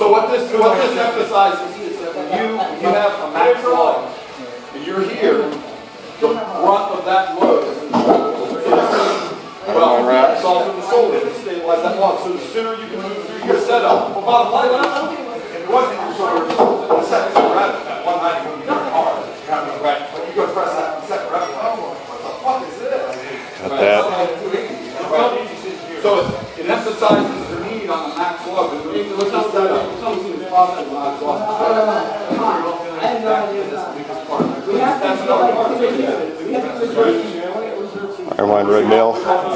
So what this emphasizes is that when you have a max load and you're here, the brunt of that load is in the shoulders. Well, it's also in the shoulders to stabilize that log. So the sooner you can move through your setup, well, bottom line is, if it wasn't your shoulders, the second rep at 190 would be very hard. You have to right, but you go press that second rep. What the fuck is this? Got that. So it emphasizes the need on the max load. And we look at setup. Ironline red nail.